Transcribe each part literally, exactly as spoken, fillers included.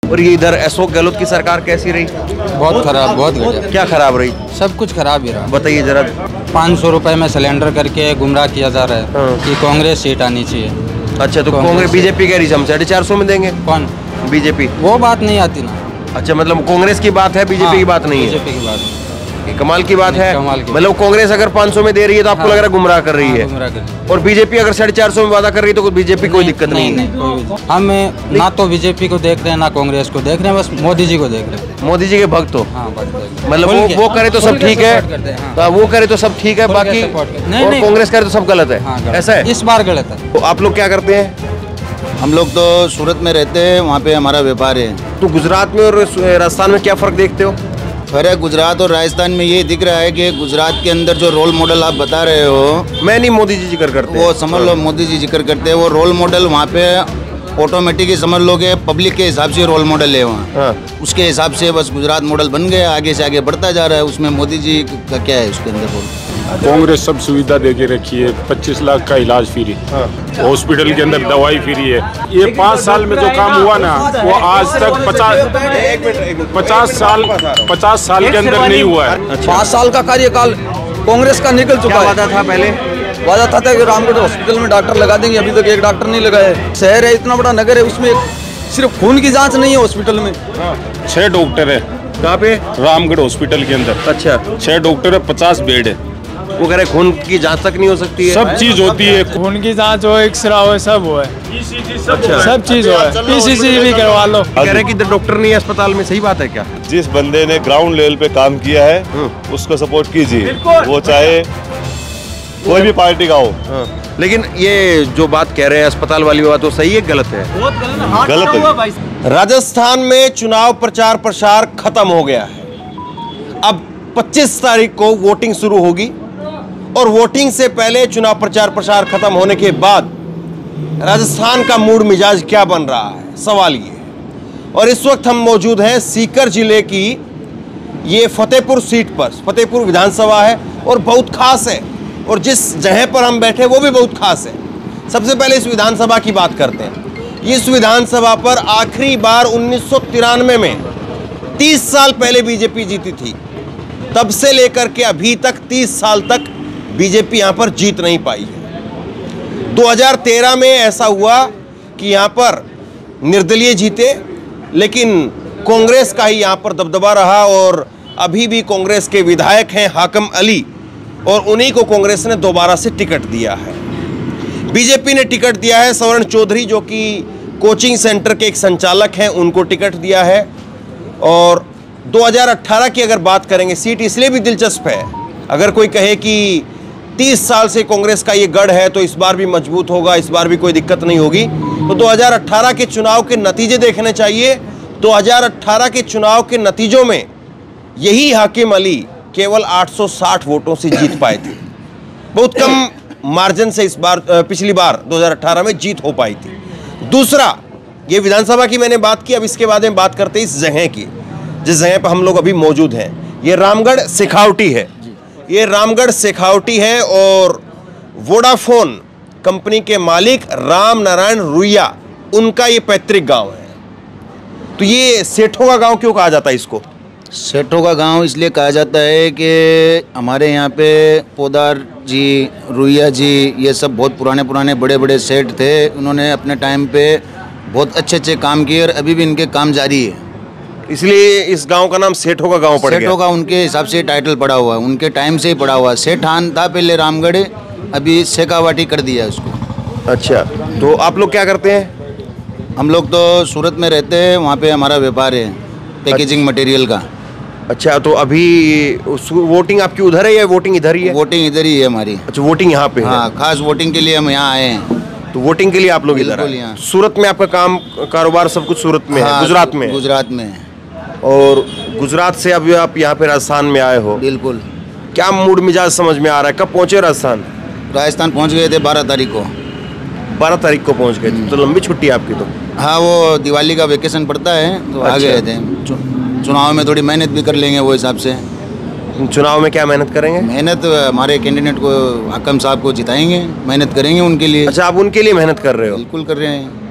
और ये इधर अशोक गहलोत की सरकार कैसी रही? बहुत खराब, बहुत गजब। क्या खराब रही? सब कुछ खराब ही रहा। बताइए जरा। पाँच सौ रुपए में सिलेंडर करके गुमराह किया जा रहा है हाँ। कि कांग्रेस सीट आनी चाहिए। अच्छा, तो कांग्रेस बीजेपी कह रही हम साढ़े चार सौ में देंगे। कौन? बीजेपी। वो बात नहीं आती ना। अच्छा, मतलब कांग्रेस की बात है, बीजेपी हाँ, की बात नहीं है। बीजेपी की बात कमाल की बात है। की मतलब कांग्रेस अगर पाँच सौ में दे रही है तो आपको हाँ, लग रहा है गुमराह कर रही हाँ, है, गुमराह कर रही है। और बीजेपी अगर साढ़े चार सौ में वादा कर रही है तो बीजेपी कोई दिक्कत नहीं, नहीं, है। नहीं, कोई हम ना तो बीजेपी को देख रहे हैं ना कांग्रेस को देख रहे हैं, बस मोदी जी को देख रहे हैं। मोदी जी के भक्त हो? हाँ, मतलब वो वो करे तो सब ठीक है, तो वो करे तो सब ठीक है, बाकी और कांग्रेस करे तो सब गलत है, ऐसा है? इस बार गलत है। तो आप लोग क्या करते हैं? हम लोग तो सूरत में रहते हैं, वहाँ पे हमारा व्यापार है। तो गुजरात में और राजस्थान में क्या फर्क देखते हो? फर्क गुजरात और राजस्थान में ये दिख रहा है कि गुजरात के अंदर जो रोल मॉडल आप बता रहे हो, मैं नहीं, मोदी जी जिक्र करते वो समझ लो मोदी जी जिक्र करते हैं। वो रोल मॉडल वहाँ पे ऑटोमेटिक ही समझ लो कि पब्लिक के हिसाब से रोल मॉडल है वहाँ। हाँ। उसके हिसाब से बस गुजरात मॉडल बन गया, आगे से आगे बढ़ता जा रहा है। उसमें मोदी जी का क्या है उसके अंदर रोल? कांग्रेस सब सुविधा दे के रखी है, पच्चीस लाख का इलाज फ्री, हॉस्पिटल के अंदर दवाई फ्री है। ये पाँच साल में जो काम हुआ ना, वो आज तक पचास पचास साल पचास साल के अंदर नहीं हुआ है। पाँच साल का कार्यकाल कांग्रेस का निकल चुका है। वादा था पहले? वादा था, था कि रामगढ़ हॉस्पिटल में डॉक्टर लगा देंगे, अभी तक एक डॉक्टर नहीं लगाया है। शहर है, इतना बड़ा नगर है, उसमें सिर्फ खून की जांच नहीं है हॉस्पिटल में। छह डॉक्टर है। कहाँ पे? रामगढ़ हॉस्पिटल के अंदर। अच्छा, छह डॉक्टर है, पचास बेड है। वो कह रहे खून की जांच तक नहीं हो सकती है? सब चीज होती है, खून की जांच हो, एक्सरा हो, सब हो है। अच्छा, सब चीज हो है, पीसीसी भी करवा लो। कह रहे कि डॉक्टर नहीं है अस्पताल में, सही बात है क्या? जिस बंदे ने ग्राउंड लेवल पे काम किया है उसको सपोर्ट कीजिए, वो चाहे कोई भी पार्टी का हो। लेकिन ये जो बात कह रहे हैं अस्पताल वाली बात, वो सही है गलत है? गलत है। राजस्थान में चुनाव प्रचार प्रसार खत्म हो गया है। अब पच्चीस तारीख को वोटिंग शुरू होगी और वोटिंग से पहले चुनाव प्रचार प्रसार खत्म होने के बाद राजस्थान का मूड मिजाज क्या बन रहा है, सवाल ये है। और इस वक्त हम मौजूद हैं सीकर जिले की ये फतेहपुर सीट पर। फतेहपुर विधानसभा है और बहुत खास है, और जिस जगह पर हम बैठे वो भी बहुत खास है। सबसे पहले इस विधानसभा की बात करते हैं। इस विधानसभा पर आखिरी बार उन्नीस सौ तिरानवे में तीस साल पहले बीजेपी जीती थी। तब से लेकर के अभी तक तीस साल तक बीजेपी यहाँ पर जीत नहीं पाई है। दो हज़ार तेरह में ऐसा हुआ कि यहाँ पर निर्दलीय जीते, लेकिन कांग्रेस का ही यहाँ पर दबदबा रहा, और अभी भी कांग्रेस के विधायक हैं हाकिम अली, और उन्हीं को कांग्रेस ने दोबारा से टिकट दिया है। बीजेपी ने टिकट दिया है स्वर्ण चौधरी, जो कि कोचिंग सेंटर के एक संचालक हैं, उनको टिकट दिया है। और दो हज़ार अठारह की अगर बात करेंगे, सीट इसलिए भी दिलचस्प है, अगर कोई कहे कि तीस साल से कांग्रेस का ये गढ़ है तो इस बार भी मजबूत होगा, इस बार भी कोई दिक्कत नहीं होगी, तो दो हज़ार अठारह के चुनाव के नतीजे देखने चाहिए। दो हज़ार अठारह के चुनाव के नतीजों में यही हाकिम अली केवल आठ सौ साठ वोटों से जीत पाए थे। बहुत कम मार्जिन से इस बार, पिछली बार दो हज़ार अठारह में जीत हो पाई थी। दूसरा, ये विधानसभा की मैंने बात की, अब इसके बाद में बात करते हैं इस जगह की, जिस जगह पर हम लोग अभी मौजूद हैं। ये रामगढ़ शेखावटी है। ये रामगढ़ शेखावटी है, और वोडाफोन कंपनी के मालिक राम नारायण रुइया, उनका ये पैतृक गांव है। तो ये सेठों का गांव क्यों कहा जाता है इसको? सेठों का गांव इसलिए कहा जाता है कि हमारे यहाँ पे पोदार जी, रुइया जी, ये सब बहुत पुराने पुराने बड़े बड़े सेठ थे। उन्होंने अपने टाइम पे बहुत अच्छे अच्छे काम किए, और अभी भी इनके काम जारी है, इसलिए इस गांव का नाम सेठों का गांव पड़ गया। सेठों का उनके हिसाब से टाइटल पड़ा हुआ है, उनके टाइम से ही पड़ा हुआ है। सेठान था पहले रामगढ़, अभी शेखावाटी कर दिया है उसको। अच्छा, तो आप लोग क्या करते हैं? हम लोग तो सूरत में रहते हैं, वहाँ पे हमारा व्यापार है पैकेजिंग मटेरियल का। अच्छा, तो अभी वोटिंग आपकी उधर है या वोटिंग इधर ही है? वोटिंग इधर ही है हमारी। अच्छा, वोटिंग यहाँ पे है? हाँ, खास वोटिंग के लिए हम यहाँ आए हैं। तो वोटिंग के लिए आप लोग इधर आए? सूरत में आपका काम कारोबार सब कुछ सूरत में है? गुजरात में? गुजरात में। और गुजरात से अभी आप यहाँ पे राजस्थान में आए हो? बिल्कुल। क्या मूड मिजाज समझ में आ रहा है? कब पहुँचे राजस्थान? राजस्थान पहुँच गए थे बारह तारीख को। बारह तारीख को पहुँच गए थे, तो लंबी छुट्टी आपकी तो? हाँ, वो दिवाली का वेकेशन पड़ता है तो आ गए थे। चुनाव में थोड़ी मेहनत भी कर लेंगे वो हिसाब से। चुनाव में क्या मेहनत करेंगे? मेहनत हमारे कैंडिडेट को, हाकिम साहब को जिताएंगे, मेहनत करेंगे उनके लिए। अच्छा, आप उनके लिए मेहनत कर रहे हो? बिल्कुल कर रहे हैं।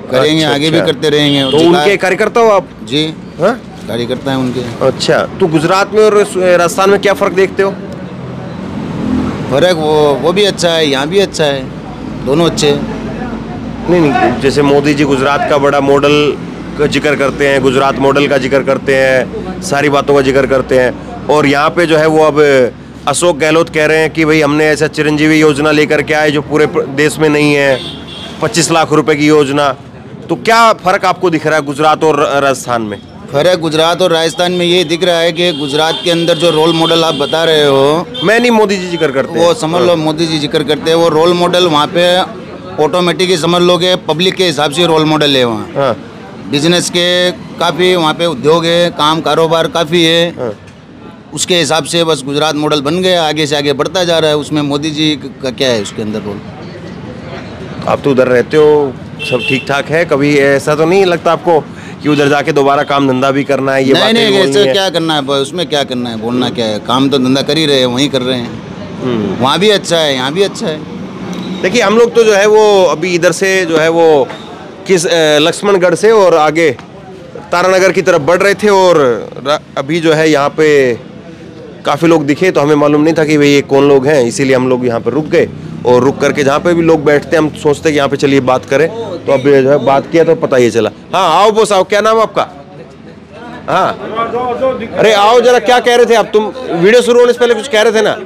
करेंगे, अच्छा, आगे भी अच्छा। करते रहेंगे। तो उनके कार्यकर्ता हो आप? जी हाँ? कार्यकर्ता हैं उनके। अच्छा, तो गुजरात में और राजस्थान में क्या फर्क देखते हो? फर्क वो वो भी अच्छा है, यहाँ भी अच्छा है, दोनों अच्छे हैं। नहीं नहीं, जैसे मोदी जी गुजरात का बड़ा मॉडल का जिक्र करते हैं, गुजरात मॉडल का जिक्र करते हैं, सारी बातों का जिक्र करते हैं, और यहाँ पे जो है वो अब अशोक गहलोत कह रहे हैं कि भाई हमने ऐसा चिरंजीवी योजना लेकर के आए जो पूरे देश में नहीं है, पच्चीस लाख रुपए की योजना। तो क्या फर्क आपको दिख रहा है गुजरात और राजस्थान में? फर्क गुजरात और राजस्थान में ये दिख रहा है कि गुजरात के अंदर जो रोल मॉडल आप बता रहे हो, मैं नहीं, मोदी जी जिक्र करते हैं, वो समझ लो मोदी जी जिक्र करते हैं, वो रोल मॉडल वहाँ पे ऑटोमेटिक ही समझ लो कि पब्लिक के हिसाब से रोल मॉडल है वहाँ। हाँ। बिजनेस के काफ़ी वहाँ पे उद्योग है, काम कारोबार काफ़ी है। हाँ। उसके हिसाब से बस गुजरात मॉडल बन गया, आगे से आगे बढ़ता जा रहा है। उसमें मोदी जी का क्या है उसके अंदर रोल? आप तो उधर रहते हो, सब ठीक ठाक है, कभी ऐसा तो नहीं लगता आपको कि उधर जाके दोबारा काम धंधा भी करना है? ये नहीं बातें नहीं, बोलनी ऐसे है? क्या करना है, उसमें क्या करना है, बोलना क्या है, काम तो धंधा कर ही रहे हैं, वहीं कर रहे हैं। वहाँ भी अच्छा है, यहाँ भी अच्छा है। देखिए, हम लोग तो जो है वो अभी इधर से जो है वो किस लक्ष्मणगढ़ से और आगे तारानगर की तरफ बढ़ रहे थे, और अभी जो है यहाँ पे काफ़ी लोग दिखे, तो हमें मालूम नहीं था कि भाई ये कौन लोग हैं, इसीलिए हम लोग यहाँ पर रुक गए, और रुक करके जहाँ पे भी लोग बैठते हैं हम सोचते हैं कि यहाँ पे चलिए बात करें, तो अब जो है बात किया तो पता ही चला। हाँ, आओ बोस आओ, क्या नाम आपका? हाँ, अरे आओ जरा, क्या कह रहे थे आप? तुम वीडियो शुरू होने से पहले कुछ कह रहे थे ना?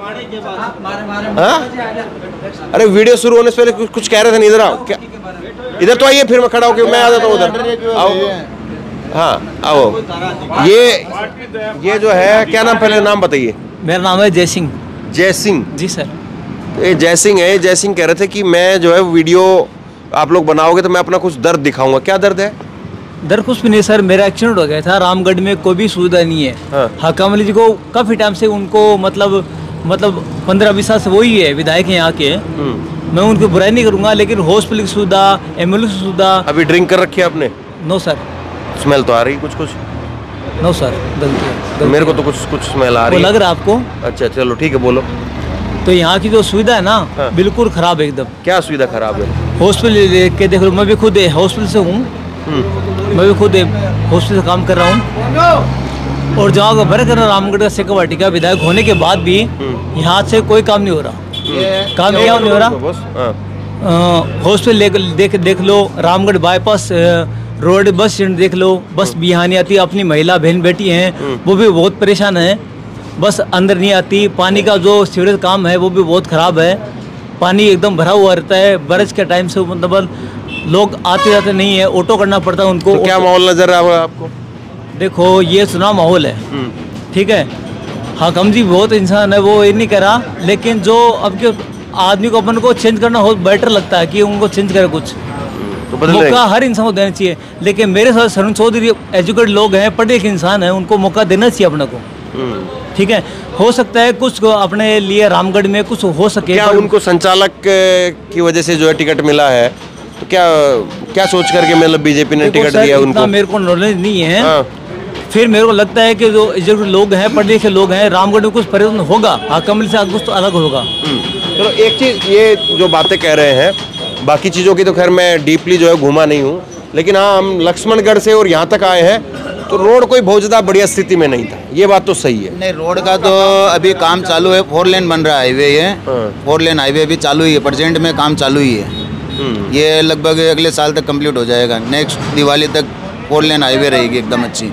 हाँ, अरे वीडियो शुरू होने से पहले कुछ कुछ कह रहे थे ना, इधर आओ। क्या इधर तो आइए, फिर मैं खड़ा होकर मैं आ जाता हूँ उधर। आओ, हाँ आओ। ये ये जो है, क्या नाम, पहले नाम बताइए। मेरा नाम है जय सिंह। जय सिंह जी सर। ये जय सिंह है। जय सिंह कह रहे थे कि मैं जो है वीडियो आप लोग बनाओगे तो मैं अपना कुछ दर्द दिखाऊंगा। क्या दर्द है? दर कुछ भी नहीं सर, मेरा एक्सीडेंट हो गया था, रामगढ़ में कोई भी सुविधा नहीं है। हाँ। हकाम अली जी को काफ़ी टाइम से उनको मतलब मतलब पंद्रह बीस साल से वही है विधायक हैं यहाँ के। मैं उनकी बुराई नहीं करूँगा, लेकिन हॉस्पिटल की सुविधा, एम्बुलेंस की सुविधा। अभी ड्रिंक कर रखी है आपने? No sir. स्मेल तो आ रही कुछ कुछ? नो सर, गलती है, गलती मेरे को है। तो कुछ कुछ स्मेल आ वो रही है। लग रहा है आपको? अच्छा चलो ठीक है, बोलो। तो यहाँ की जो सुविधा है ना, हाँ। बिल्कुल खराब है एकदम। क्या सुविधा खराब है? हॉस्पिटल देख के देख लो, मैं भी खुद हॉस्पिटल से हूँ, मैं भी खुद हॉस्पिटल से काम कर रहा हूँ, और जहाँ का भर कर रामगढ़ का सेक्टर वाटिका विधायक होने के बाद भी यहाँ से कोई काम नहीं हो रहा। काम क्या नहीं हो रहा? हॉस्पिटल देख देख लो, Ramgarh bypass road bus stand देख लो, बस भी यहाँ नहीं आती। अपनी महिला बहन बेटी हैं वो भी बहुत परेशान है, बस अंदर नहीं आती। पानी का जो सीवरेज काम है वो भी बहुत ख़राब है, पानी एकदम भरा हुआ रहता है। बारिश के टाइम से मतलब लोग आते जाते नहीं है, ऑटो करना पड़ता है उनको। तो क्या माहौल नजर आ रहा है आपको? देखो ये चुनाव माहौल है, ठीक है। हाकम जी बहुत इंसान है, वो ये नहीं कह रहा, लेकिन जो अब के आदमी को अपन को चेंज करना हो बेटर लगता है कि उनको चेंज करे कुछ। तो बदल मौका हर इंसान को देना चाहिए, लेकिन मेरे साथ सरुण चौधरी एजुकेटेड लोग हैं, पढ़े लिखे इंसान हैं, उनको मौका देना चाहिए अपने को, ठीक है। हो सकता है कुछ अपने लिए रामगढ़ में कुछ हो सके। क्या उनको संचालक की वजह से जो है टिकट मिला है, तो क्या क्या सोच करके मतलब बीजेपी ने टिकट दिया उनको? मेरे को नॉलेज नहीं है। हाँ। फिर मेरे को लगता है कि जो एजुकेटेड लोग हैं, पढ़े लिखे लोग हैं, रामगढ़ में कुछ परिवर्तन होगा, हाकम से कुछ तो अलग होगा। चलो एक चीज़, ये जो बातें कह रहे हैं, बाकी चीज़ों की तो खैर मैं डीपली जो है घूमा नहीं हूँ, लेकिन हाँ हम लक्ष्मणगढ़ से और यहाँ तक आए हैं तो रोड कोई बहुत ज़्यादा बढ़िया स्थिति में नहीं था, ये बात तो सही है। नहीं, रोड का तो अभी काम चालू है, फोर लेन बन रहा है हाईवे, ये फोर लेन हाईवे अभी चालू ही है, प्रेजेंट में काम चालू ही है। ये लगभग अगले साल तक कंप्लीट हो जाएगा, नेक्स्ट दिवाली तक फोर लेन हाईवे रहेगी एकदम अच्छी।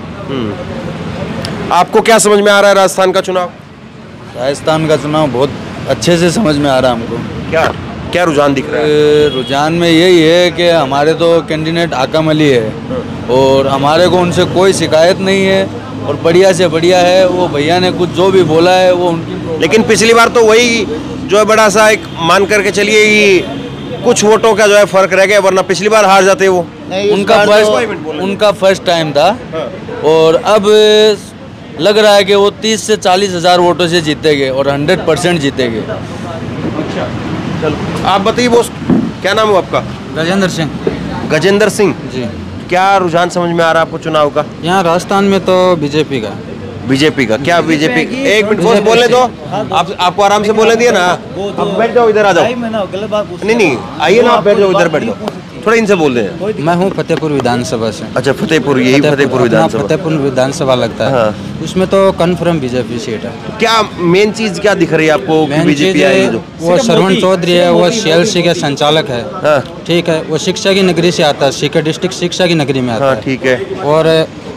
आपको क्या समझ में आ रहा है राजस्थान का चुनाव? राजस्थान का चुनाव बहुत अच्छे से समझ में आ रहा है हमको। क्या क्या रुझान दिख रहा है? ए, रुझान में यही है कि हमारे तो कैंडिडेट हाकम अली है, और हमारे को उनसे कोई शिकायत नहीं है, और बढ़िया से बढ़िया है। वो भैया ने कुछ जो भी बोला है वो उनकी, लेकिन पिछली बार तो वही जो है बड़ा सा एक मान करके चलिए कि कुछ वोटों का जो है फर्क रह गया, वरना पिछली बार हार जाते वो। उनका फर्स्ट उनका फर्स्ट टाइम था, और अब लग रहा है कि वो तीस से चालीस हजार वोटों से जीतेंगे और हंड्रेड परसेंट जीतेंगे। अच्छा चलो आप बताइए बोस, क्या नाम है आपका? गजेंद्र सिंह। गजेंद्र सिंह जी। क्या रुझान समझ में आ रहा है आपको चुनाव का? यहाँ राजस्थान में तो बीजेपी का। बीजेपी का क्या? बीजेपी एक मिनट फोन बोलने दो, आप आपको आराम से बोलने दिए ना। अब बैठ जाओ, इधर आ जाओ। नहीं नहीं आइए ना, आप बैठ जाओ, इधर बैठ जाओ, थोड़ा इनसे बोल दें। मैं हूँ फतेहपुर विधानसभा से। अच्छा फतेहपुर, यही फतेहपुर विधानसभा। फतेहपुर विधानसभा लगता है। हाँ। उसमें तो कन्फर्म बीजेपी सीट है। क्या मेन चीज क्या दिख रही है आपको कि बीजेपी आएगी? जो वो श्रवण चौधरी है, वो सीएलसी के संचालक है। हाँ ठीक है, वो शिक्षा की नगरी से आता है, सीकर डिस्ट्रिक्ट शिक्षा की नगरी में आता हाँ है। ठीक है। और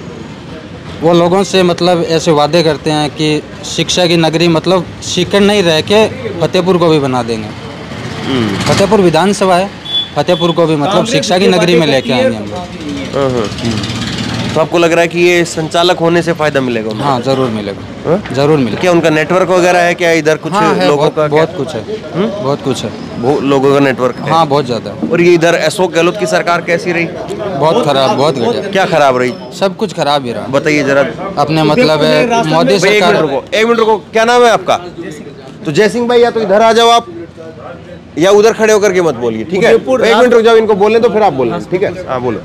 वो लोगों से मतलब ऐसे वादे करते हैं कि शिक्षा की नगरी मतलब सीकर नहीं रह के फतेहपुर को भी बना देंगे। फतेहपुर विधानसभा है, फतेहपुर को भी मतलब शिक्षा की नगरी में लेके आएंगे हम लोग। तो आपको लग रहा है कि ये संचालक होने से फायदा मिलेगा उनको? हाँ जरूर मिलेगा। हाँ? जरूर मिलेगा। क्या उनका नेटवर्क वगैरह है क्या इधर? कुछ हाँ, है, लोगों बहुत, का बहुत कुछ है। बहुत कुछ है, बहुत लोगों का नेटवर्क है। हाँ बहुत ज़्यादा। और ये इधर अशोक गहलोत की सरकार कैसी रही? बहुत खराब, बहुत घटिया। क्या खराब रही? सब कुछ खराब ही रहा। बताइए जरा। अपने मतलब है मोदी भाई एक मिनट सरकार। रुको, एक मिनट रुको, क्या नाम है आपका? तो जय सिंह भाई, या तो इधर आ जाओ आप, या उधर खड़े होकर के मत बोलिए, ठीक है? एक मिनट रुक जाओ, इनको बोलने तो फिर आप बोलना, ठीक है? हाँ बोलो।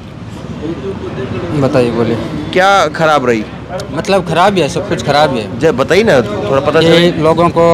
बताइए, बोलिए। क्या खराब रही? मतलब खराब ही है, सब कुछ खराब ही है। जब बताइए ना, थोड़ा पता ये चले। लोगों को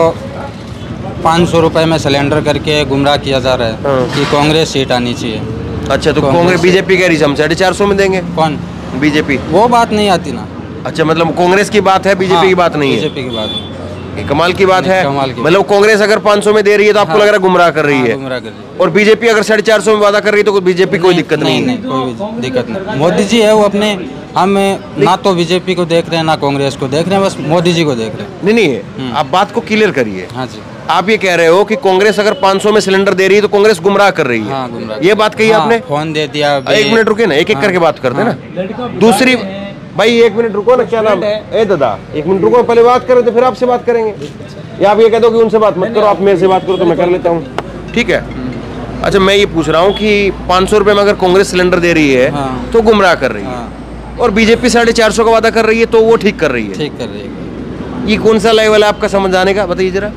पाँच सौ रुपये में सिलेंडर करके गुमराह किया जा रहा है हाँ। कि कांग्रेस सीट आनी चाहिए। अच्छा, तो कांग्रेस- कांग्रेस बीजेपी कह रही है हम साढ़े चार सौ में देंगे। कौन? बीजेपी। वो बात नहीं आती ना। अच्छा, मतलब कांग्रेस की बात है, बीजेपी की बात नहीं है। बीजेपी की बात नहीं। ये कमाल की बात है। कमाल की मतलब कांग्रेस अगर पाँच सौ में दे रही है तो आपको हाँ। लग रहा है गुमराह कर रही हाँ, है, गुमराह कर रही है। और बीजेपी अगर साढ़े चार सौ में वादा कर रही है तो बीजेपी कोई दिक्कत नहीं, नहीं, है। नहीं कोई भी दिक्कत नहीं। मोदी जी है वो अपने, हम ना तो बीजेपी को देख रहे हैं ना कांग्रेस को देख रहे हैं, बस मोदी जी को देख रहे हैं। नहीं नहीं आप बात को क्लियर करिए। हाँ जी। आप ये कह रहे हो कि कांग्रेस अगर पाँच सौ में सिलेंडर दे रही है तो कांग्रेस गुमराह कर रही है। हाँ, गुमराह। ये बात कही हाँ, आपने। फोन दे दिया अभी। एक मिनट रुके ना, एक एक हाँ। करके बात करते हैं ना। दूसरी भाई एक मिनट रुको ना, क्या नाम है? ए दादा एक मिनट रुको, पहले बात करें तो फिर आपसे बात करेंगे, या आप ये कह दो कि उनसे बात मत करो, आप मेरे से बात करो तो मैं कर लेता हूँ, ठीक है? अच्छा, मैं ये पूछ रहा हूँ कि पाँच सौ रुपये में अगर कांग्रेस सिलेंडर दे रही है हाँ। तो गुमराह कर रही है, हाँ। और बीजेपी साढ़े चार सौ का वादा कर रही है तो वो ठीक कर रही है। ठीक कर रही है। ये कौन सा लेवल है आपका समझ आने का, बताइए जरा।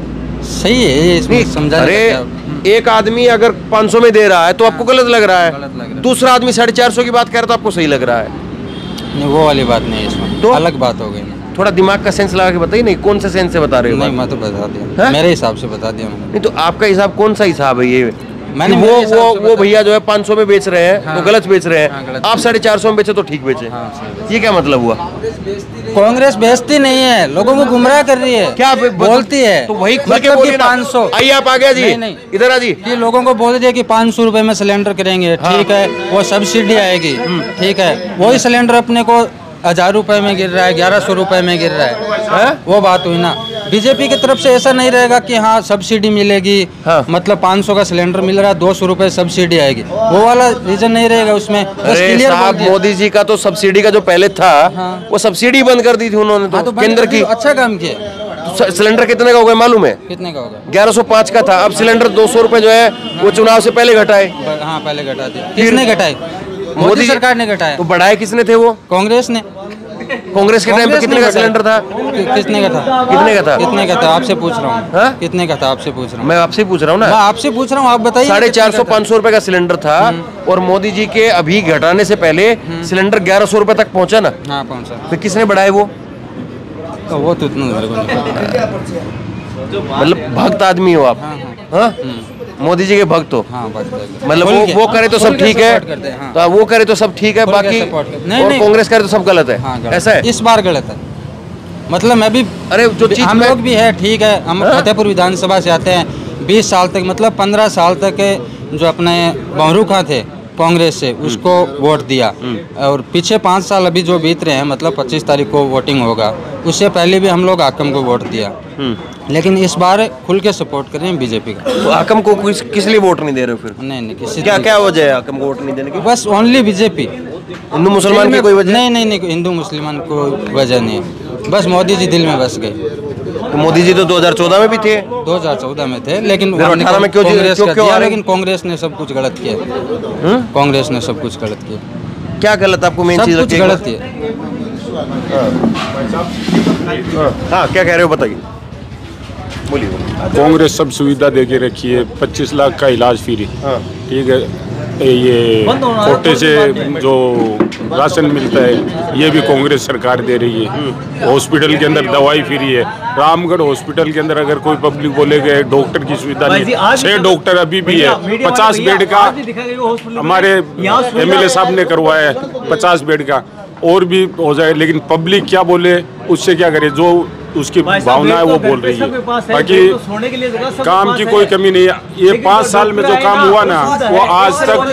सही है, इसमें समझा। अरे एक आदमी अगर पाँच सौ में दे रहा है तो आपको गलत लग रहा गलत लग रहा है, है। दूसरा आदमी साढ़े चार सौ की बात कर रहा है तो आपको सही लग रहा है। नहीं, वो वाली बात नहीं है इसमें, तो? अलग बात हो गई ना। थोड़ा दिमाग का सेंस लगा के बताइए। नहीं, कौन सा सेंस से बता रहे हो? नहीं, बात? मैं तो बता दिया, हाँ? मेरे हिसाब से बता दिया मैंने। नहीं तो आपका हिसाब कौन सा हिसाब है ये? मैंने कि मेरे वो हिसाब वो से वो बता- भैया जो है पाँच सौ में बेच रहे हैं हाँ। तो गलत बेच रहे हाँ, हैं, गलत। आप साढ़े चार सौ में बेचे तो ठीक बेचे। हाँ, सही। ये क्या मतलब हुआ? कांग्रेस बेचती नहीं है, लोगों को गुमराह कर रही है। क्या बे- बोलती है तो वही खुल के मतलब बोलिए कि ना। पाँच सौ। आइए आप आ गया जी, नहीं, नहीं। इधर आ जी। कि लोगों को बोल दिया कि पाँच सौ रुपए में सिलेंडर करेंगे, ठीक है, वो सब्सिडी आएगी, ठीक है, वही सिलेंडर अपने को हजार रुपए में गिर रहा है, ग्यारह सौ रुपए में गिर रहा है, है? वो बात हुई ना। बीजेपी की तरफ से ऐसा नहीं रहेगा कि हाँ सब्सिडी मिलेगी, हाँ। मतलब पाँच सौ का सिलेंडर मिल रहा है, दो सौ रुपए सब्सिडी आएगी, वो वाला रीजन नहीं रहेगा उसमें। बस अरे क्लियर बोल साहब, दिया। मोदी जी का तो सब्सिडी का जो पहले था हाँ। वो सब्सिडी बंद कर दी थी उन्होंने हाँ, तो, तो बंद केंद्र कर की। दिया, अच्छा काम किया। स- सिलेंडर कितने का हो गया मालूम है? कितने का होगा? ग्यारह सौ पाँच का था, अब सिलेंडर दो सौ रुपए जो है वो चुनाव से पहले घटाए। हाँ, पहले घटा दिया। किसने घटाए? मोदी सरकार ने घटाया। तो बढ़ाए किसने थे वो? कांग्रेस ने। कांग्रेस के टाइम पे कांग्रेस कितने ने का घटाया। सिलेंडर था? कि- कितने का था? कितने का था? कितने का था आपसे पूछ रहा हूँ। हाँ? कितने का था आपसे पूछ रहा हूँ। मैं आपसे पूछ रहा हूँ मैं ना, आपसे पूछ रहा हूँ, आप बताइए। साढ़े कितने चार का सौ था? पाँच सौ रुपए का सिलेंडर था, और मोदी जी के अभी घटाने से पहले सिलेंडर ग्यारह सौ रुपए तक पहुंचा ना। हाँ, पहुँचा। तो किसने बढ़ाए वो? तो वो तो इतना मेरे को नहीं पता। मतलब भक्त आदमी हो आप? हाँ, हाँ। हाँ? मोदी जी के भक्त हो? हाँ, बात है। मतलब खोल वो के- वो करे तो खोल सब के ठीक है, support करते हैं, हाँ। तो वो करे तो सब ठीक है, खोल के बाकी support करते- नहीं, और नहीं। कांग्रेस करे तो सब गलत है, हाँ, गलत। ऐसा है? इस बार गलत है। मतलब मैं भी, अरे जो चीज हम मैं- लोग भी है, ठीक है, हम हाँ? फतेहपुर विधानसभा से आते हैं। बीस साल तक, मतलब पंद्रह साल तक जो अपने बहरू खां थे कांग्रेस से, उसको वोट दिया, और पीछे पाँच साल अभी जो बीत रहे हैं, मतलब पच्चीस तारीख को वोटिंग होगा, उससे पहले भी हम लोग आकम को वोट दिया, लेकिन इस बार खुल के सपोर्ट कर रहे हैं बीजेपी का। तो आकम को किस किस लिए वोट नहीं दे रहे हो फिर? नहीं, नहीं, किसी क्या क्या वजह है आकम को वोट नहीं देने की? बस ओनली बीजेपी। हिंदू मुसलमान की कोई वजह? नहीं, नहीं, नहीं, हिंदू मुसलमान को वजह नहीं, बस मोदी जी दिल में बस गए। तो मोदी जी तो दो हज़ार चौदह में भी थे। दो हज़ार चौदह में थे, लेकिन फिर हमने अठारह में क्यों जी- कांग्रेस क्यों- का क्यों दिया, आ रहे? लेकिन कांग्रेस ने सब कुछ गलत किया। हम्म? कांग्रेस ने सब कुछ गलत किया, क्या गलत आपको मेन सब चीज कुछ लगती है? गलत किया। हाँ, क्या कह रहे हो बताइए, बोलिए। कांग्रेस सब सुविधा दे के रखी है, पच्चीस लाख का इलाज फ्री, हाँ। ठीक है। ये कोटे से जो राशन मिलता है ये भी कांग्रेस सरकार दे रही है। हॉस्पिटल के अंदर दवाई फ्री है। रामगढ़ हॉस्पिटल के अंदर अगर कोई पब्लिक बोलेगा डॉक्टर की सुविधा नहीं, छह डॉक्टर अभी भी है। पचास बेड का हमारे एमएलए साहब ने करवाया है, पचास बेड का और भी हो जाए, लेकिन पब्लिक क्या बोले उससे क्या करे, जो उसकी भावना है वो बोल रही है। बाकी काम की कोई कमी नहीं है। ये पाँच साल में जो काम हुआ ना वो आज तक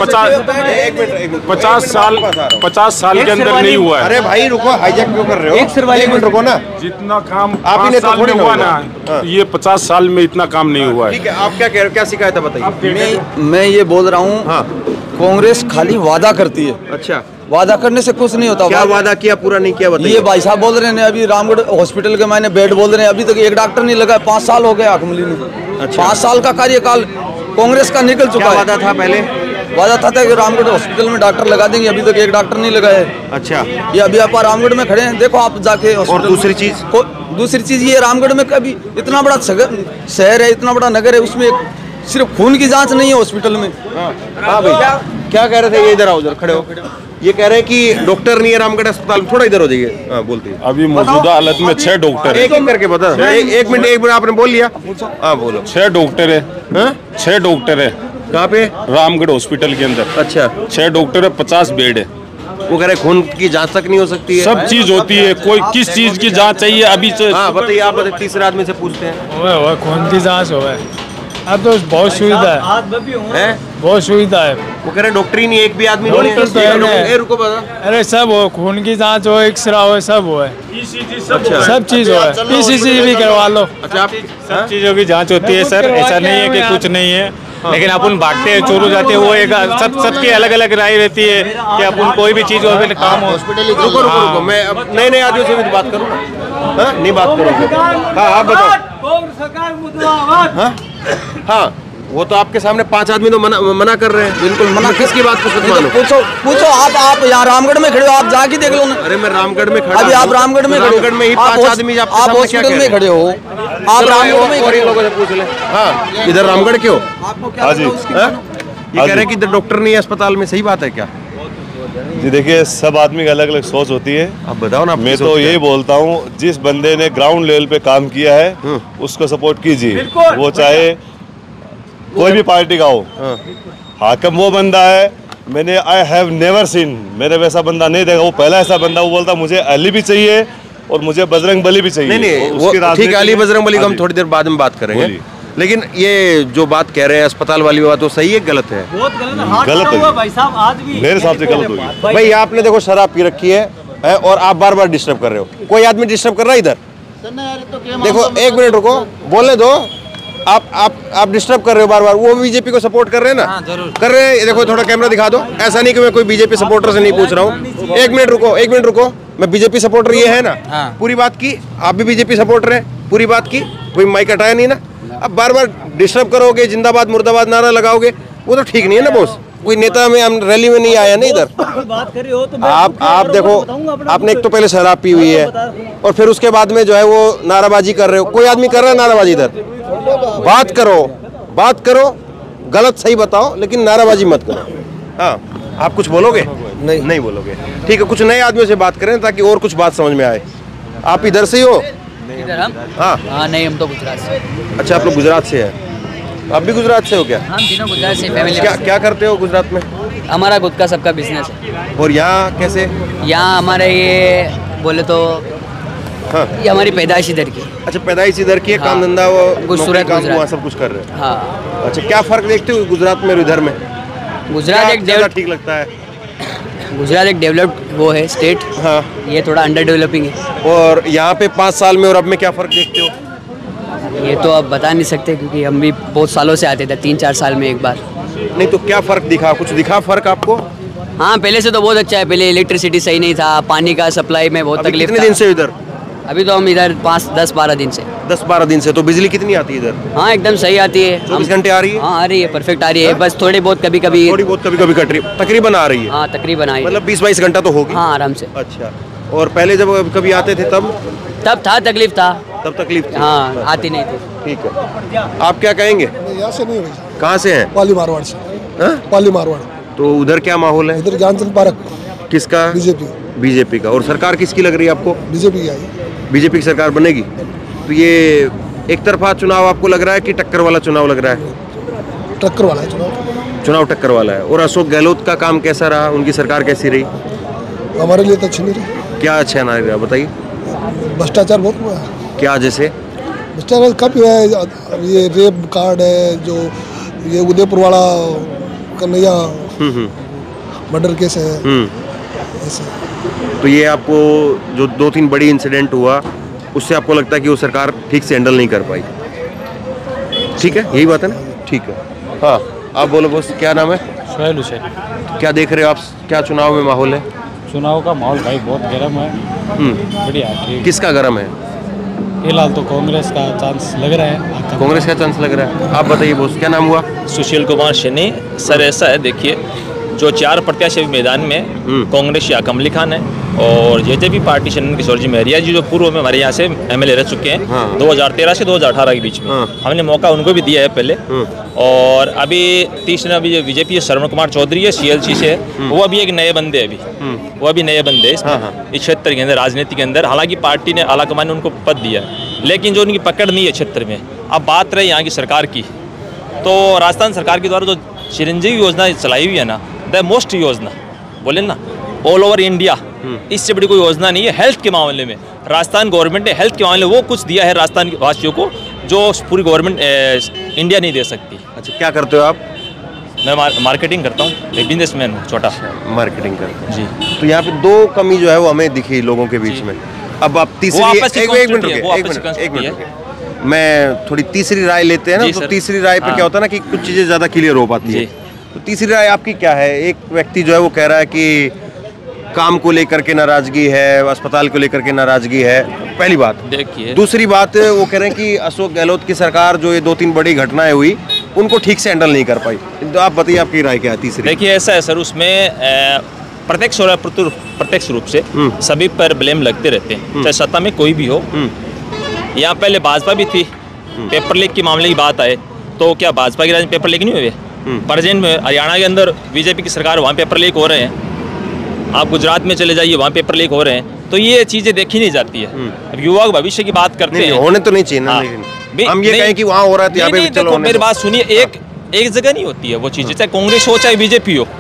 पचास पचास साल पचास साल के अंदर नहीं हुआ है। अरे भाई रुको, हाईजैक क्यों कर रहे हो? एक मिनट रुको ना। जितना काम पाँच साल में हुआ ना ये पचास साल में इतना काम नहीं हुआ है। ठीक है, आप क्या कह रहे हो, क्या शिकायत है बताइए। मैं मैं ये बोल रहा हूँ, हाँ कांग्रेस खाली वादा करती है। अच्छा, वादा करने से कुछ नहीं होता। क्या वादा किया, पूरा नहीं किया बताइए। ये भाई साहब बोल रहे हैं अभी रामगढ़ हॉस्पिटल के मैंने बेड बोल रहे हैं, अभी तक एक डॉक्टर नहीं लगा। पाँच साल हो गए आकमली में। अच्छा। पाँच साल का कार्यकाल कांग्रेस का निकल चुका है। वादा था पहले? वादा था, था कि रामगढ़ हॉस्पिटल में डॉक्टर लगा देंगे, अभी तक एक डॉक्टर नहीं लगा है। अच्छा, ये अभी आप रामगढ़ में खड़े हैं, देखो आप जाके। और दूसरी चीज दूसरी चीज ये रामगढ़ में कभी इतना बड़ा शहर है, इतना बड़ा नगर है, उसमें सिर्फ खून की जांच नहीं है हॉस्पिटल में। हाँ भाई, क्या कह रहे थे? ये इधर आओ, इधर खड़े हो। ये कह रहे हैं कि डॉक्टर नहीं है रामगढ़ अस्पताल में। थोड़ा इधर हो जाइए। हाँ बोलते हैं। अभी मौजूदा हालत में छह डॉक्टर है। एक एक करके बता। एक एक मिनट एक मिनट आपने बोल लिया। हाँ बोलो। छह डॉक्टर है। छह डॉक्टर है। कहाँ पे? रामगढ़ हॉस्पिटल के अंदर। अच्छा, छह डॉक्टर है, पचास बेड है। वो कह रहे खून की जांच तक नहीं हो सकती है। सब चीज होती है, कोई किस चीज की जांच चाहिए अभी से। हाँ बताइए, आप बताइए, तीसरे आदमी से पूछते हैं। खून की जांच हो है, अब तो बहुत सुविधा है, बहुत सुविधा है। वो कह रहे डॉक्टर ही नहीं, एक भी आदमी नहीं है। रुको बता। अरे सब हो, खून की जांच हो, एक्सरा हो, सब हो है। अच्छा, सब चीज हो है, पीसीसी भी करवा लो। अच्छा, आप सब चीजों की जांच होती है सर, ऐसा नहीं है कि कुछ नहीं है। लेकिन अपन भागते हैं, चोरू जाते हैं, वो एक सब सबकी अलग अलग राय रहती है कि अपन कोई भी चीज हो, काम हो। रुको रुको रुको, मैं अब नए नए आदमियों से भी बात करूँ ना। हाँ नहीं बात करोगे? हाँ आप बताओ। हाँ हाँ, वो तो आपके सामने पांच आदमी तो मना मना कर रहे हैं। बिल्कुल मना। किसकी बात को सच मानो? पूछो पूछो आप आप यहाँ रामगढ़ में खड़े हो, आप जाके देख लो ना। अरे मैं रामगढ़ में खड़ा। अभी आप रामगढ़ में रामगढ़ में ही पांच आदमी आप हॉस्पिटल में खड़े हो, आप रामगढ़ में और इन लोगों से पूछ ले। हाँ इधर रामगढ़ क्यों? आपको क्या हाँ जी। ये कह रहे हैं कि इधर डॉक्टर नहीं है अस्पताल में, सही बात है क्या? जी देखिए, सब आदमी की अलग अलग सोच होती है। आप बताओ ना। मैं तो यही बोलता हूँ, जिस बंदे ने ग्राउंड लेवल पे काम किया है उसको सपोर्ट कीजिए, वो चाहे कोई भी पार्टी का हो। हाकिम वो बंदा है, मैंने आई हैव नेवर सीन, मैंने वैसा बंदा नहीं देखा। वो पहला ऐसा बंदा, वो बोलता मुझे अली भी चाहिए और मुझे बजरंग बली भी चाहिए। नहीं नहीं, वो ठीक है, अली बजरंग बली को हम थोड़ी देर बाद में बात करेंगे। लेकिन ये जो बात कह रहे हैं अस्पताल वाली बात, वो सही है गलत है? बहुत गलत है, गलत है भाई साहब। आज भी मेरे हिसाब से गलत हुई। भाई आपने देखो शराब पी रखी है, है और आप बार बार डिस्टर्ब कर रहे हो। कोई आदमी डिस्टर्ब कर रहा है इधर? देखो एक मिनट रुको, बोलने दो। आप आप आप डिस्टर्ब कर रहे हो बार बार। वो बीजेपी को सपोर्ट कर रहे हैं ना? हाँ, जरूर कर रहे हैं। देखो थोड़ा कैमरा दिखा दो। ऐसा नहीं कि मैं कोई बीजेपी सपोर्टर से नहीं पूछ रहा हूँ। एक मिनट रुको, एक मिनट रुको। मैं बीजेपी सपोर्टर ये है ना? हाँ। पूरी बात की। आप भी बीजेपी सपोर्टर है, पूरी बात की। कोई माइक हटाया नहीं ना? अब बार बार डिस्टर्ब करोगे, जिंदाबाद मुर्दाबाद नारा लगाओगे, वो तो ठीक नहीं है ना बॉस। कोई नेता में हम रैली में नहीं आया ना इधर। बात कर रहे हो तो आप आप देखो, आपने एक तो पहले शराब पी हुई है और फिर उसके बाद में जो है वो नाराबाजी कर रहे हो। कोई आदमी कर रहा है नाराबाजी इधर? बात करो, बात करो, गलत सही बताओ, लेकिन नाराबाजी मत करो। हाँ आप कुछ बोलोगे? नहीं नहीं बोलोगे, ठीक है। कुछ नए आदमियों से बात करें ताकि और कुछ बात समझ में आए। आप इधर से ही हो? इधर हम? हाँ हाँ नहीं, हम तो गुजरात से। अच्छा, आप लोग गुजरात से हैं? आप भी गुजरात से हो क्या? हम तीनों गुजरात से फैमिली। क्या क्या करते हो गुजरात में? हमारा खुद का सबका बिजनेस है। और यहाँ कैसे? यहाँ हमारे ये बोले तो हाँ, ये हमारी पैदाइश इधर की। अच्छा पैदाइश इधर की है। हाँ। काम धंधा वो कुछ नौकरी सूरत काम गुजरात। वहाँ सब कुछ कर रहे हैं। हाँ। अच्छा, क्या फर्क देखते हो गुजरात में और इधर में? गुजरात एक ज़्यादा डेवलप ठीक लगता है? गुजरात एक डेवलप्ड वो है स्टेट। हाँ। ये थोड़ा अंडर डेवलपिंग है। और यहाँ पे पाँच साल में और अब में क्या फर्क देखते हो? ये तो अब बता नहीं सकते क्योंकि हम भी बहुत सालों से आते थे, तीन चार साल में एक बार। नहीं तो क्या फर्क दिखा? कुछ दिखा फर्क आपको? हाँ पहले से तो बहुत अच्छा है। पहले इलेक्ट्रिसिटी सही नहीं था, पानी का सप्लाई में बहुत अभी तकलीफ कितने था। दिन से इधर? अभी तो हम इधर पाँच दस बारह दिन से। दस बारह दिन से। तो बिजली कितनी आती है इधर? हाँ एकदम सही आती है। चौबीस घंटे आ रही है? हाँ आ रही है, परफेक्ट आ रही है। बस थोड़ी बहुत कभी कभी थोड़ी बहुत कभी कभी कट रही है, तकरीबन आ रही है। हाँ तकरीबन आई। मतलब बीस बाईस घंटा तो होगी। हाँ आराम से। अच्छा, और पहले जब कभी आते थे तब? तब था तकलीफ था। तब तकलीफ थी? हाँ आती नहीं थी। ठीक है। आप क्या कहेंगे? यहाँ से नहीं हुई। कहाँ से हैं? पाली मारवाड़ से। हाँ? पाली मारवाड़। तो उधर क्या माहौल है? इधर ज्ञानचंद पार्क। किसका? बीजेपी। बीजेपी का। और सरकार किसकी लग रही है आपको? बीजेपी की आई। बीजेपी की सरकार बनेगी। तो ये एक तरफा चुनाव आपको लग रहा है कि टक्कर वाला चुनाव लग रहा है? टक्कर वाला है चुनाव। चुनाव टक्कर वाला है। और अशोक गहलोत का काम कैसा रहा? उनकी सरकार कैसी रही? हमारे लिए तो अच्छी नहीं रही। क्या अच्छा नहीं रहा बताइए? भ्रष्टाचार बहुत हुआ है। क्या जैसे? भ्रष्टाचार कब हुआ है? ये रेप कार्ड है, जो ये उदयपुर वाला कन्हैया मर्डर केस है ऐसे। तो ये आपको जो दो तीन बड़ी इंसिडेंट हुआ उससे आपको लगता है कि वो सरकार ठीक से हैंडल नहीं कर पाई? ठीक है, यही बात है ना? ठीक है। हाँ, आप बोलो बॉस, क्या नाम है? सोहेल हुसैन। क्या देख रहे हो आप? क्या चुनाव में माहौल है? चुनाव का माहौल भाई बहुत गर्म है। बढ़िया है। किसका गर्म है? फिलहाल तो कांग्रेस का चांस लग रहा है। कांग्रेस का चांस लग रहा है। आप बताइए बॉस, क्या नाम हुआ? सुशील कुमार शनी। सर ऐसा है, देखिए जो चार प्रत्याशी मैदान में, कांग्रेस या कमली खान है और जेजेपी पार्टी चंदन किशोर जी महरिया जी, जो पूर्व में हमारे यहाँ से एमएलए रह चुके हैं। हाँ। दो हज़ार तेरह से दो हज़ार अठारह के बीच में। हाँ। हमने मौका उनको भी दिया है पहले। हाँ। और अभी तीसरा अभी बीजेपी श्रवण कुमार चौधरी है, सीएलसी से है। वो अभी एक नए बंदे हैं, अभी वो अभी नए बंदे हैं इसमें, इस क्षेत्र के अंदर, राजनीति के अंदर। हालांकि पार्टी ने आलाकमान ने उनको पद दिया है, लेकिन जो उनकी पकड़ नहीं है क्षेत्र में। अब बात रही यहाँ की सरकार की, तो राजस्थान सरकार के द्वारा जो चिरंजीवी योजना चलाई हुई है ना, द मोस्ट योजना बोले ना ऑल ओवर इंडिया, इससे बड़ी कोई योजना नहीं है हेल्थ के मामले में। राजस्थान गवर्नमेंट ने हेल्थ के मामले में वो कुछ दिया है राजस्थान वासियों को जो पूरी गवर्नमेंट इंडिया नहीं दे सकती। अच्छा, क्या करते हो आप? मैं मार, मार्केटिंग करता हूँ, एक बिजनेसमैन हूँ, छोटा मार्केटिंग करते हैं जी। तो यहाँ पे दो कमी जो है वो हमें दिखी लोगों के बीच में। अब आप तीसरी, एक मिनट रुकिए, एक मिनट एक मिनट मैं थोड़ी तीसरी राय लेते हैं ना, तो तीसरी राय पे क्या होता है ना कि कुछ चीज़ें ज़्यादा क्लियर हो पाती है। तो तीसरी राय आपकी क्या है? एक व्यक्ति जो है वो कह रहा है कि काम को लेकर के नाराजगी है, अस्पताल को लेकर के नाराजगी है, पहली बात। देखिए, दूसरी बात वो कह रहे हैं कि अशोक गहलोत की सरकार जो ये दो तीन बड़ी घटनाएं हुई उनको ठीक से हैंडल नहीं कर पाई। तो आप बताइए, आपकी राय क्या है तीसरी? देखिए, ऐसा है सर, उसमें प्रत्यक्ष और प्रत्यक्ष रूप से सभी पर ब्लेम लगते रहते हैं, चाहे सत्ता में कोई भी हो। यहाँ पहले भाजपा भी थी, पेपर लीक के मामले की बात आए तो क्या भाजपा के राज्य में पेपर लीक नहीं हुए? प्रेजेंट में हरियाणा के अंदर बीजेपी की सरकार, वहाँ पेपर लीक हो रहे हैं। आप गुजरात में चले जाइए, वहाँ पेपर लीक हो रहे हैं। तो ये चीज़ें देखी नहीं जाती है। अब युवा भविष्य की बात करते नहीं, हैं, होने तो नहीं चाहिए ना, लेकिन हम ये कहें कि वहाँ हो रहा है, यहाँ पे चलो होने। मेरी बात सुनिए, एक एक जगह नहीं होती है वो चीज़ें, चाहे कांग्रेस हो चाहे बीजेपी हो।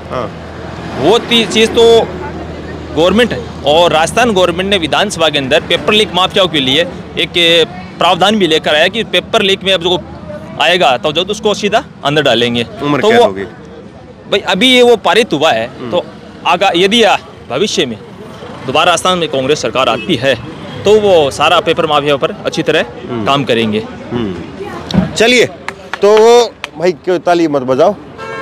वो चीज़ तो गवर्नमेंट है, और राजस्थान गवर्नमेंट ने विधानसभा के अंदर पेपर लीक माफियाओं के लिए एक प्रावधान भी लेकर आया कि पेपर लीक में अब जो आएगा तो जब उसको सीधा अंदर डालेंगे। उम्र तो क्या वो होगी? भाई अभी ये वो पारित हुआ है, तो आगा यदि भविष्य में दोबारा राजस्थान में कांग्रेस सरकार आती है तो वो सारा पेपर माफिया पर अच्छी तरह काम करेंगे। चलिए, तो भाई क्यों ताली मत बजाओ,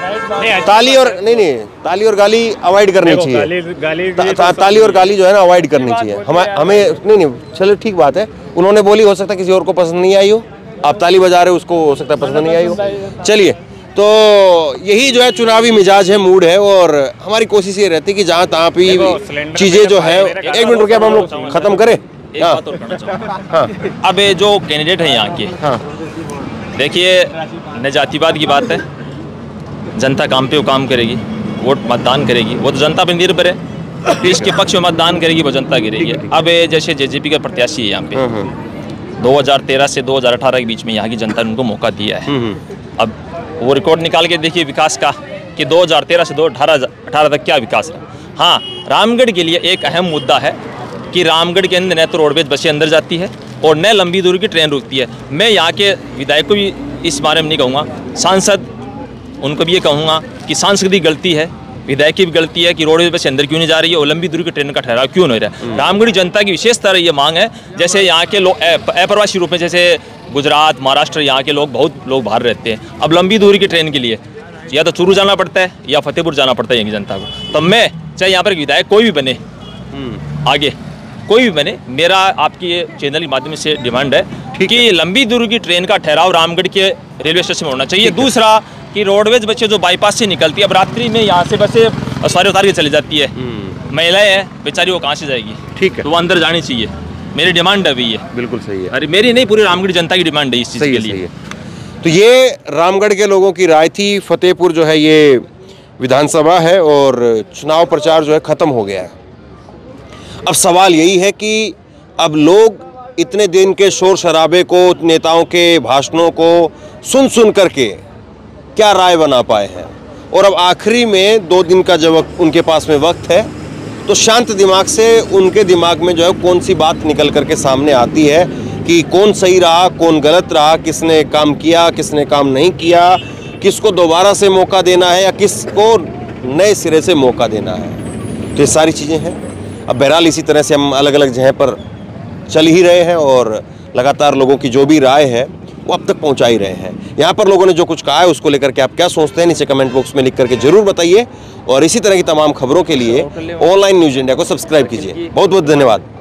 ताली और नहीं नहीं ताली और गाली अवॉइड करनी चाहिए। गाली, गाली, ता, ता, ताली और गाली जो है ना अवॉइड करनी चाहिए। हमें हमें नहीं नहीं चलो ठीक बात है, उन्होंने बोली, हो सकता है किसी और को पसंद नहीं आई हो, आप ताली बजा रहे हो, उसको हो सकता है पसंद नहीं आई हो। चलिए, तो यही जो है चुनावी मिजाज है, मूड है, और हमारी कोशिश ये रहती है कि जहाँ तहाँ भी चीज़ें जो है, एक मिनट रुकिए, अब हम लोग खत्म करें। एक बात और कहना चाहूँगा। अब ये जो कैंडिडेट है यहाँ के, देखिए न जातिवाद की बात है, जनता काम पे वो काम करेगी, वोट मतदान करेगी, वो तो जनता पर निर्भर है। इसके पक्ष में मतदान करेगी वो जनता गिरेगी। अब जैसे जेजेपी का प्रत्याशी है यहाँ पे, दो हज़ार तेरह से दो हज़ार अठारह के बीच में यहाँ की जनता ने उनको मौका दिया है। अब वो रिकॉर्ड निकाल के देखिए विकास का कि दो हज़ार तेरह से दो हज़ार अठारह तक क्या विकास रहा। हाँ, रामगढ़ के लिए एक अहम मुद्दा है कि रामगढ़ के अंदर न तो रोडवेज बसें अंदर जाती है और न लंबी दूरी की ट्रेन रुकती है। मैं यहाँ के विधायक को भी इस बारे में नहीं कहूँगा, सांसद उनको भी ये कहूँगा कि सांसदीय गलती है, विधायक की भी गलती है कि रोडवेज बसें अंदर क्यों नहीं जा रही है और लंबी दूरी की ट्रेन का ठहराव क्यों नहीं रहा है। रामगढ़ जनता की विशेष तरह ये मांग है, जैसे यहाँ के लोग अप्रवासी रूप में, जैसे गुजरात, महाराष्ट्र, यहाँ के लोग बहुत लोग बाहर रहते हैं। अब लंबी दूरी की ट्रेन के लिए या तो चूरू जाना पड़ता है या फतेहपुर जाना पड़ता है यहाँ की जनता को। तो मैं चाहे यहाँ पर विधायक कोई भी बने, आगे कोई भी बने, मेरा आपकी चैनल के माध्यम से डिमांड है कि लंबी दूरी की ट्रेन का ठहराव रामगढ़ के रेलवे स्टेशन में होना चाहिए। दूसरा कि रोडवेज बसें जो बाईपास से निकलती है, अब रात्रि में यहाँ से बसें सवारी उतार के चली जाती है, महिलाएं हैं बेचारी, वो कहाँ से जाएगी? ठीक है, तो वो अंदर जानी चाहिए। मेरी डिमांड है अभी ये। बिल्कुल सही है। अरे मेरी नहीं, पूरी रामगढ़ जनता की डिमांड है इस चीज़ के लिए। तो ये रामगढ़ के लोगों की राय थी। फतेहपुर जो है ये विधानसभा है और चुनाव प्रचार जो है ख़त्म हो गया है। अब सवाल यही है कि अब लोग इतने दिन के शोर शराबे को, नेताओं के भाषणों को सुन सुन करके क्या राय बना पाए हैं, और अब आखिरी में दो दिन का जब उनके पास में वक्त है तो शांत दिमाग से उनके दिमाग में जो है कौन सी बात निकल करके सामने आती है कि कौन सही रहा, कौन गलत रहा, किसने काम किया, किसने काम नहीं किया, किसको दोबारा से मौका देना है या किसको नए सिरे से मौका देना है। तो ये सारी चीज़ें हैं। अब बहरहाल इसी तरह से हम अलग अलग जगह पर चल ही रहे हैं और लगातार लोगों की जो भी राय है वो अब तक पहुंचा ही रहे हैं। यहाँ पर लोगों ने जो कुछ कहा है उसको लेकर के आप क्या सोचते हैं नीचे कमेंट बॉक्स में लिख करके जरूर बताइए, और इसी तरह की तमाम खबरों के लिए ऑनलाइन न्यूज़ इंडिया को सब्सक्राइब कीजिए। बहुत बहुत धन्यवाद।